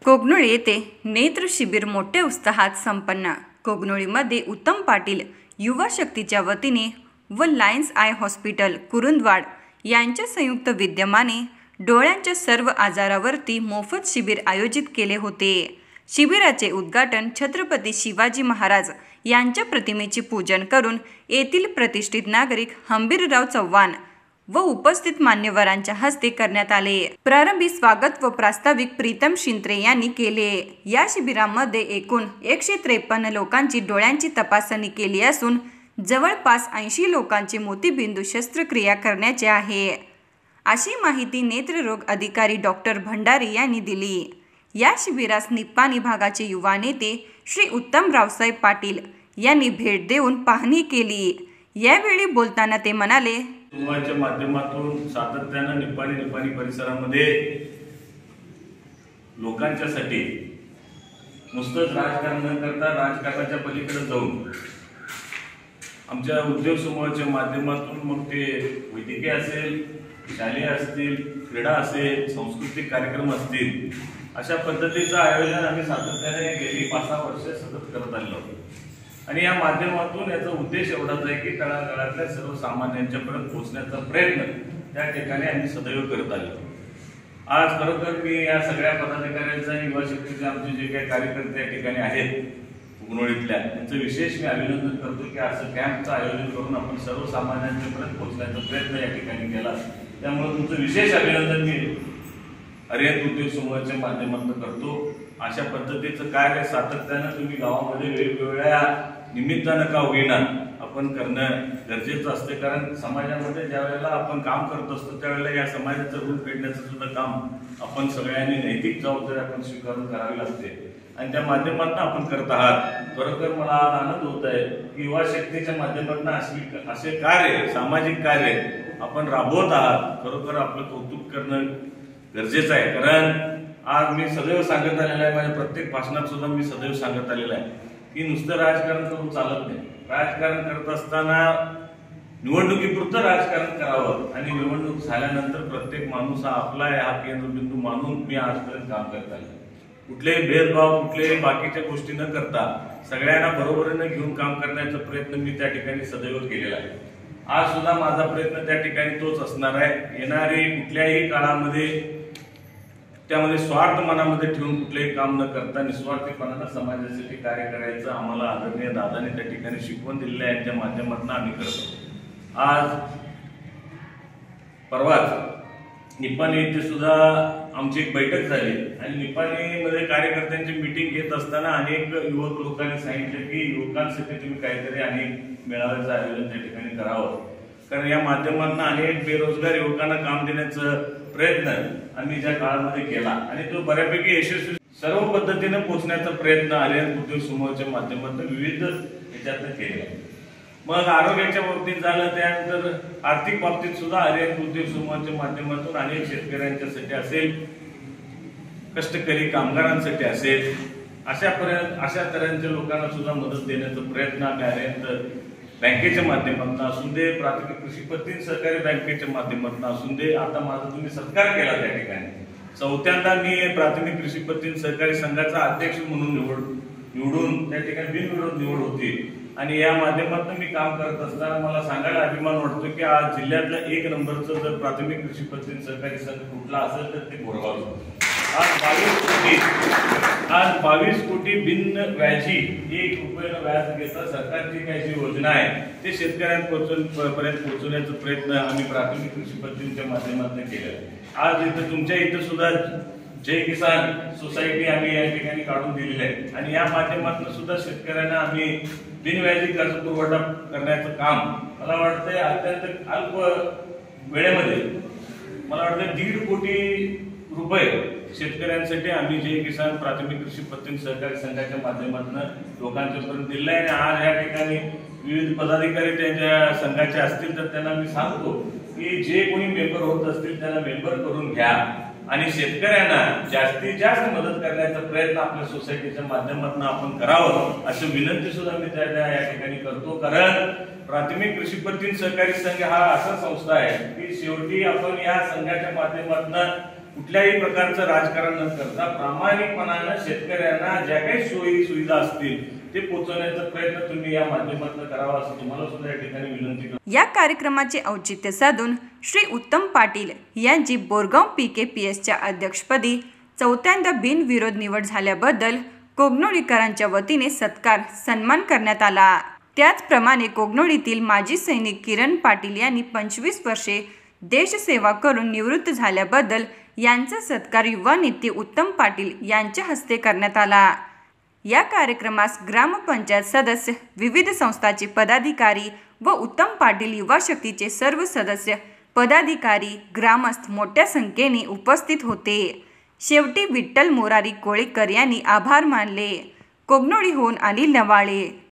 कोगनोळी येथे नेत्र शिबिर मोठ्या उत्साहात संपन्न। कोगनोळीमध्ये उत्तम पाटील युवा शक्तीच्या वतीने व लायन्स आय हॉस्पिटल कुरुंदवाड यांच्या संयुक्त विद्यमाने डोळ्यांच्या सर्व आजारावरती मोफत शिबिर आयोजित केले होते। शिबिराचे उद्घाटन छत्रपती शिवाजी महाराज यांच्या प्रतिमेचे पूजन करून येथील प्रतिष्ठित नागरिक हंबीरराव चव्हाण व उपस्थित मान्यवरांच्या हस्ते करण्यात आले। प्रारंभी स्वागत व प्रास्ताविक प्रीतम शिंत्रे यांनी केले। या शिबिरामध्ये एकूण 153 लोकांची डोळ्यांची तपासणी केली असून जवळपास 80 लोकांची मोतीबिंदू शस्त्रक्रिया करण्याची आहे, अशी माहिती नेत्ररोग अधिकारी डॉक्टर भंडारी यांनी दिली। या शिबिरास निप्पाणी भागाचे युवा नेते श्री उत्तम रावसाहेब पाटील यांनी भेट देऊन पाहणी केली। यावेळी बोलताना ते म्हणाले, समूहाच्या माध्यमातून सातत्याने निप्पाणी परिसरामध्ये लोकांच्यासाठी नुसतंच राजकारण न करता राजकारणाच्या पलीकडे जाऊन आमच्या उद्योग समूहाच्या माध्यमातून मग ते वैद्यकीय असेल, शालेय असतील, क्रीडा असेल, सांस्कृतिक कार्यक्रम असतील, अशा पद्धतीचं आयोजन आम्ही सातत्याने गेली 5-6 वर्ष सतत करत आलो आणि या माध्यमातून याचा उद्देश एवढाच आहे की तळागाळातल्या सर्वसामान्यांच्यापर्यंत पोहोचण्याचा प्रयत्न त्या ठिकाणी आम्ही सदैव करत आलो। आज खरोखर मी या सगळ्या पदाधिकाऱ्यांचा युवा शक्तीचे आमचे जे काही कार्यकर्ते या ठिकाणी आहेत कोगनोळीतल्या त्यांचं विशेष मी अभिनंदन करतो की असं कॅम्पचं आयोजन करून आपण सर्वसामान्यांच्यापर्यंत पोहोचण्याचा प्रयत्न या ठिकाणी केला। त्यामुळे तुमचं विशेष अभिनंदन मी आर्यन उद्योग समूहाच्या माध्यमातून करतो। अशा पद्धतीचं कार्य सातत्यानं तुम्ही गावामध्ये वेगवेगळ्या निमित्तानं का होईना आपण करणं गरजेचं असते, कारण समाजामध्ये ज्या वेळेला आपण काम करत असतो त्यावेळेला या समाजाचं ऋण फेडण्याचं सुद्धा काम आपण सगळ्यांनी नैतिक जबाबदारी आपण स्वीकारून करावी लागते आणि त्या माध्यमातून आपण करत आहात। खरोखर मला आज आनंद होत आहे की युवा शक्तीच्या माध्यमातून असे कार्य, सामाजिक कार्य आपण राबवत आहात। खरोखर आपलं कौतुक करणं गरजेचं आहे, कारण आज मी सदैव सांगत आलेलं आहे, माझ्या प्रत्येक भाषणात सुद्धा मी सदैव सांगत आलेलं आहे की नुसतं राजकारण करून चालत नाही। राजकारण करत असताना निवडणुकीपुरतं राजकारण करावं आणि निवडणूक झाल्यानंतर प्रत्येक माणूस हा आपला हा केंद्रबिंदू मानून मी आजपर्यंत काम करत आले। कुठलेही भेदभाव, कुठलेही बाकीच्या गोष्टी न करता सगळ्यांना बरोबरीने घेऊन काम करण्याचा प्रयत्न मी त्या ठिकाणी सदैव केलेला आहे। आज सुद्धा माझा प्रयत्न त्या ठिकाणी तोच असणार आहे। येणारे कुठल्याही काळामध्ये त्यामध्ये स्वार्थ मनामध्ये ठेवून कुठलेही काम न करता निस्वार्थीपणाने समाजासाठी कार्य करायचं आम्हाला आदरणीय दादांनी त्या ठिकाणी शिकवण दिलेल्या आहे, त्या माध्यमातून आम्ही करतो। आज परवाच निप्पाणी येथे सुद्धा आमची एक बैठक झाली आणि निप्पाणीमध्ये कार्यकर्त्यांची मीटिंग घेत असताना अनेक युवक लोकांनी सांगितलं की युवकांसाठी तुम्ही काहीतरी अनेक मेळाव्याचं आयोजन त्या ठिकाणी करावं, कारण या माध्यमातून अनेक बेरोजगार युवकांना काम देण्याचं प्रयत्न आम्ही ज्या काळामध्ये केला आणि तो बऱ्यापैकी यशस्वी सर्व पद्धतीने पोहोचण्याचा प्रयत्न आर्यन उद्योग समूहाच्या माध्यमातून विविध ह्याच्यातून केला। मग आरोग्याच्या बाबतीत झालं, त्यानंतर आर्थिक बाबतीत सुद्धा आर्यन उद्योग समूहाच्या माध्यमातून अनेक शेतकऱ्यांच्यासाठी असेल, कष्टकरी कामगारांसाठी असेल, अशा तऱ्हेच्या लोकांना सुद्धा मदत देण्याचा प्रयत्न आम्ही आर्यन बँकेच्या माध्यमातून असून दे, प्राथमिक कृषी पत्ती सहकारी बँकेच्या माध्यमातून असून दे, आता माझा तुम्ही सत्कार केला त्या ठिकाणी 4थ्यांदा मी प्राथमिक कृषी पत्ती सहकारी संघाचा अध्यक्ष म्हणून निवडून त्या ठिकाणी बिनविरोध निवड होती आणि या माध्यमातून मी काम करत असताना मला सांगायला अभिमान वाटतो की आज जिल्ह्यातल्या 1 नंबरचं जर प्राथमिक कृषी पत्ती सहकारी संघ कुठला असेल तर ते गोरगाव। आज 22 कोटी बिन व्याजी 1 रुपयानं व्याज घेता सरकारची काही जी योजना आहे ते शेतकऱ्यांपर्यंत पोहोचवण्याचा प्रयत्न आम्ही प्राथमिक कृषी पत्तीच्या माध्यमातून केला। आज इथं तुमच्या इथं सुद्धा जय किसान सोसायटी आम्ही या ठिकाणी काढून दिलेली आहे आणि या माध्यमातून सुद्धा शेतकऱ्यांना आम्ही बिनव्याजी कर्ज पुरवठा करण्याचं काम मला वाटतंय अत्यंत अल्प वेळेमध्ये मला वाटतं 1.5 कोटी रुपये शेतकऱ्यांसाठी आम्ही जय किसान प्राथमिक कृषी पत्ती सहकारी संघाच्या माध्यमातून लोकांच्यापर्यंत दिलं आहे। आणि आज या ठिकाणी विविध पदाधिकारी त्यांच्या संघाचे असतील तर त्यांना मी सांगतो की जे कोणी मेंबर होत असतील त्यांना मेंबर करून घ्या आणि शेतकऱ्यांना जास्तीत जास्त मदत करण्याचा प्रयत्न आपल्या सोसायटीच्या माध्यमातून आपण करावं अशी विनंती सुद्धा मी या ठिकाणी करतो, कारण प्राथमिक कृषी पत्ती सहकारी संघ हा असा संस्था आहे की शेवटी आपण या संघाच्या माध्यमातून कुठल्याही प्रकारचं राजकारण न करता प्रामाणिकपणानं शेतकऱ्यांना ज्या काही सोयी सुविधा असतील ते पोहोचवण्याचा प्रयत्न तुम्ही या माध्यमातून करावा असं तुम्हाला सुद्धा या ठिकाणी विनंती करतो. या कार्यक्रमाचे औचित्य साधून श्री उत्तम पाटील यांची बोरगाव PKPSच्या अध्यक्षपदी चौथ्यांदा बिनविरोध निवड झाल्याबद्दल कोगनोळीकरांच्या वतीने सत्कार सन्मान करण्यात आला. त्याचप्रमाणे कोगनोळीतील माजी सैनिक किरण पाटील यांनी 25 वर्षे देशसेवा करून निवृत्त झाल्याबद्दल यांचा सत्कार युवा नेते उत्तम पाटील यांच्या हस्ते करण्यात आला. या कार्यक्रमास ग्रामपंचायत सदस्य, विविध संस्थांचे पदाधिकारी व उत्तम पाटील युवा शक्तीचे सर्व सदस्य, पदाधिकारी, ग्रामस्थ मोठ्या संख्येने उपस्थित होते. शेवटी विठ्ठल मोरारी कोळेकर यांनी आभार मानले. कोगनोळीहून अनिल नवाळे.